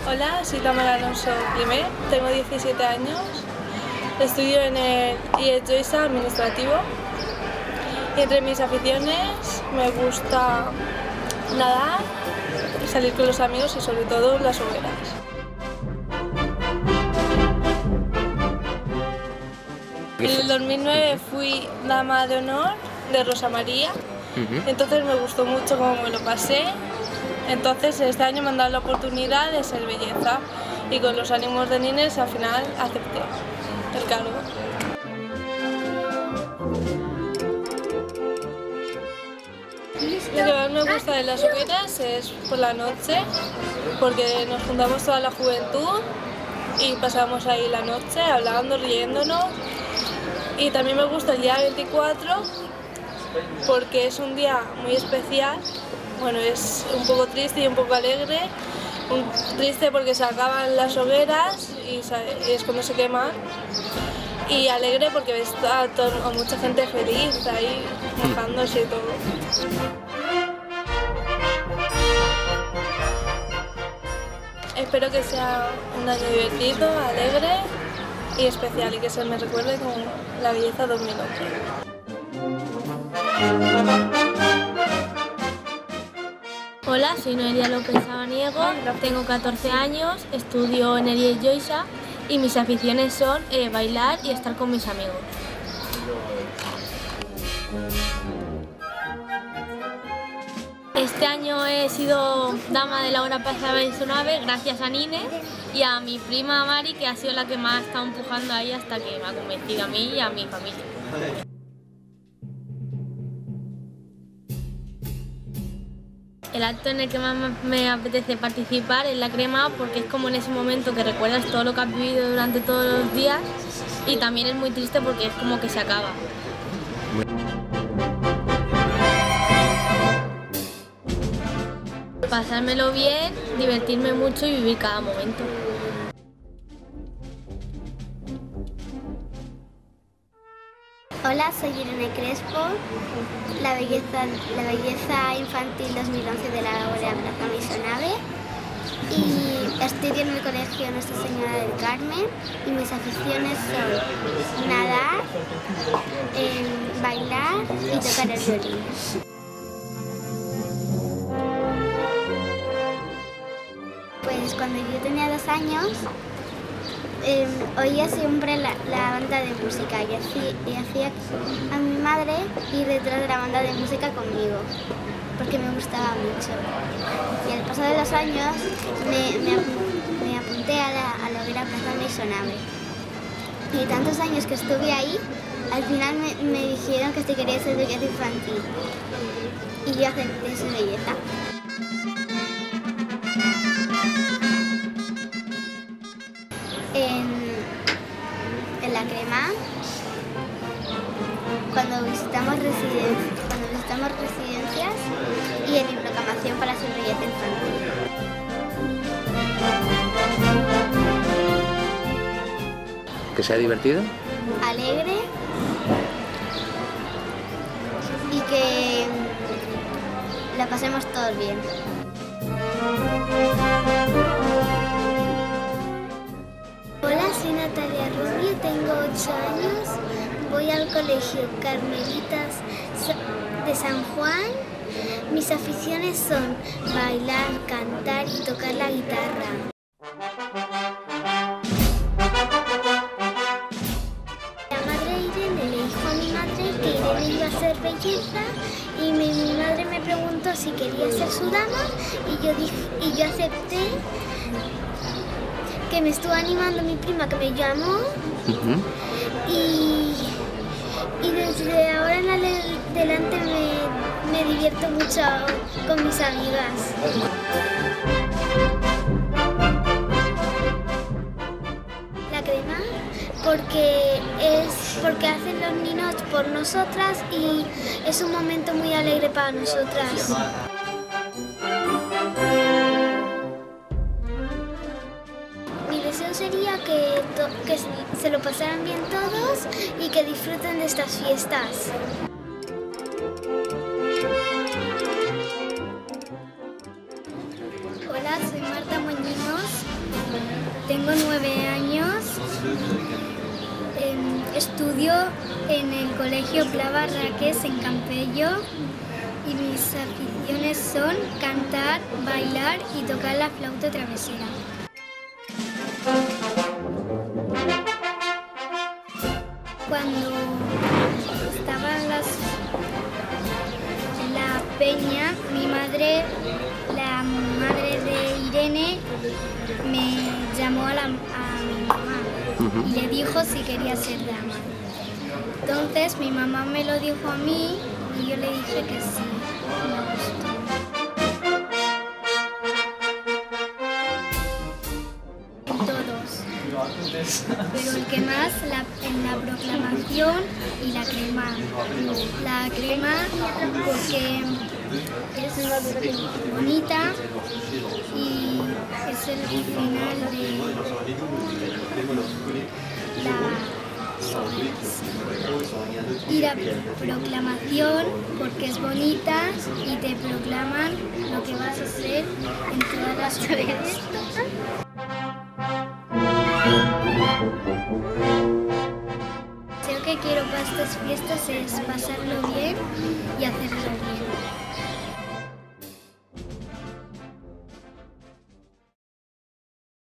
Hola, soy Tamara Alonso Climent, tengo 17 años, estudio en el IES Joysa Administrativo y entre mis aficiones me gusta nadar, salir con los amigos y sobre todo las hogueras. En el 2009 fui dama de honor de Rosa María, entonces me gustó mucho cómo me lo pasé. Entonces este año me han dado la oportunidad de ser belleza y con los ánimos de Nines al final acepté el cargo. Lo que más me gusta de las hogueras es por la noche, porque nos juntamos toda la juventud y pasamos ahí la noche hablando, riéndonos. Y también me gusta el día 24 porque es un día muy especial. Bueno, es un poco triste y un poco alegre. Triste porque se acaban las hogueras y es cuando se queman. Y alegre porque ves a mucha gente feliz ahí, mojándose y todo. Espero que sea un año divertido, alegre y especial y que se me recuerde como la belleza 2011. Hola, soy Noelia López Sabaniego, tengo 14 años, estudio en el IES Joysa y mis aficiones son bailar y estar con mis amigos. Este año he sido dama de la hora pasada de su nave gracias a Nines y a mi prima Mari, que ha sido la que más ha estado empujando ahí hasta que me ha convencido a mí y a mi familia. El acto en el que más me apetece participar es la crema porque es como en ese momento que recuerdas todo lo que has vivido durante todos los días y también es muy triste porque es como que se acaba. Pasármelo bien, divertirme mucho y vivir cada momento. Hola, soy Irene Crespo, la belleza infantil 2011 de la Laurea Plaza Misonave y estudio en el colegio Nuestra Señora del Carmen y mis aficiones son nadar, bailar y tocar el violín. Pues cuando yo tenía 2 años oía siempre la banda de música y hacía a mi madre ir detrás de la banda de música conmigo, porque me gustaba mucho. Y al paso de los años me apunté a la hoguera Plaza Misonave. Y tantos años que estuve ahí, al final me dijeron que si quería ser belleza infantil. Y yo acepté su belleza. En la crema, cuando visitamos residencias y en mi proclamación para ser belleza infantil. ¿Que sea divertido? Alegre y que la pasemos todos bien. Hola, soy Natalia Rubio, tengo 8 años, voy al colegio Carmelitas de San Juan. Mis aficiones son bailar, cantar y tocar la guitarra. La madre Irene le dijo a mi madre que Irene iba a ser belleza y mi madre me preguntó si quería ser su dama y yo acepté. Que me estuvo animando mi prima que me llamó y desde ahora en adelante me divierto mucho con mis amigas. La crema porque hacen los niños por nosotras y es un momento muy alegre para nosotras. Sería que se lo pasaran bien todos y que disfruten de estas fiestas. Hola, soy Marta Moñinos, Tengo 9 años, estudio en el Colegio Pla Barraques en Campello y mis aficiones son cantar, bailar y tocar la flauta travesera. Cuando estaba en la peña, la madre de Irene, me llamó a mi mamá y le dijo si quería ser dama. Entonces mi mamá me lo dijo a mí y yo le dije que sí, me gustó. Pero el que más en la proclamación y la crema. La crema porque es bonita y es el final de y la proclamación porque es bonita y te proclaman lo que vas a hacer en todas las tareas. Lo que quiero para estas fiestas es pasarlo bien y hacerlo bien.